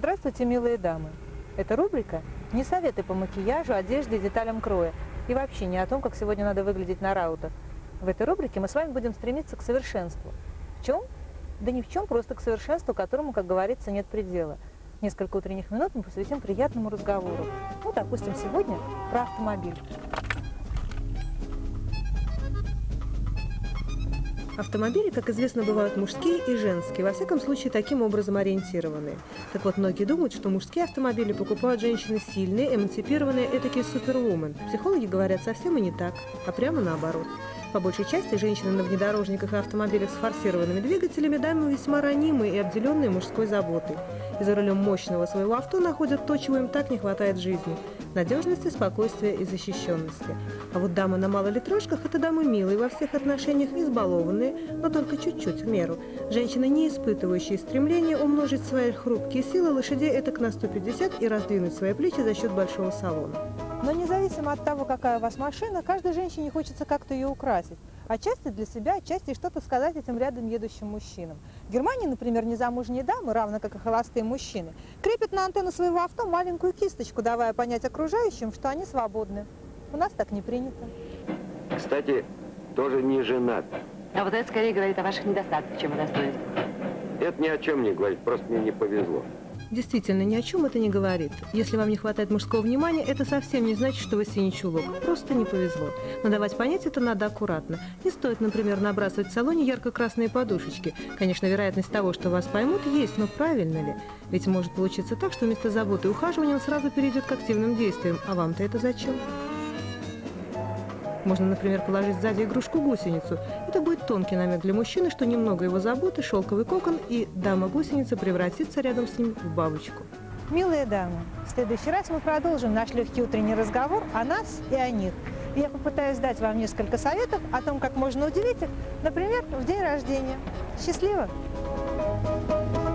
Здравствуйте, милые дамы! Эта рубрика не советы по макияжу, одежде и деталям кроя. И вообще не о том, как сегодня надо выглядеть на раутах. В этой рубрике мы с вами будем стремиться к совершенству. В чем? Да ни в чем, просто к совершенству, которому, как говорится, нет предела. Несколько утренних минут мы посвятим приятному разговору. Ну, допустим, сегодня про автомобиль. Автомобили, как известно, бывают мужские и женские, во всяком случае таким образом ориентированные. Так вот, многие думают, что мужские автомобили покупают женщины сильные, эмансипированные, этакие супервумен. Психологи говорят совсем и не так, а прямо наоборот. По большей части женщины на внедорожниках и автомобилях с форсированными двигателями дамы весьма ранимые и обделенные мужской заботой. И за рулем мощного своего авто находят то, чего им так не хватает в жизни – надежности, спокойствия и защищенности. А вот дамы на малолитражках – это дамы милые во всех отношениях, избалованные, но только чуть-чуть, в меру. Женщины, не испытывающие стремления умножить свои хрупкие силы лошадей этак на 150 и раздвинуть свои плечи за счет большого салона. Но независимо от того, какая у вас машина, каждой женщине хочется как-то ее украсить. Отчасти для себя, отчасти что-то сказать этим рядом едущим мужчинам. В Германии, например, незамужние дамы, равно как и холостые мужчины, крепят на антенну своего авто маленькую кисточку, давая понять окружающим, что они свободны. У нас так не принято. Кстати, тоже не женат. А вот это скорее говорит о ваших недостатках, чем о достоинствах. Это ни о чем не говорит, просто мне не повезло. Действительно, ни о чем это не говорит. Если вам не хватает мужского внимания, это совсем не значит, что вы синий чулок. Просто не повезло. Но давать понять это надо аккуратно. Не стоит, например, набрасывать в салоне ярко-красные подушечки. Конечно, вероятность того, что вас поймут, есть, но правильно ли? Ведь может получиться так, что вместо заботы и ухаживания он сразу перейдет к активным действиям. А вам-то это зачем? Можно, например, положить сзади игрушку-гусеницу. Это будет тонкий намек для мужчины, что немного его заботы, шелковый кокон, и дама-гусеница превратится рядом с ним в бабочку. Милые дамы, в следующий раз мы продолжим наш легкий утренний разговор о нас и о них. И я попытаюсь дать вам несколько советов о том, как можно удивить их, например, в день рождения. Счастливо!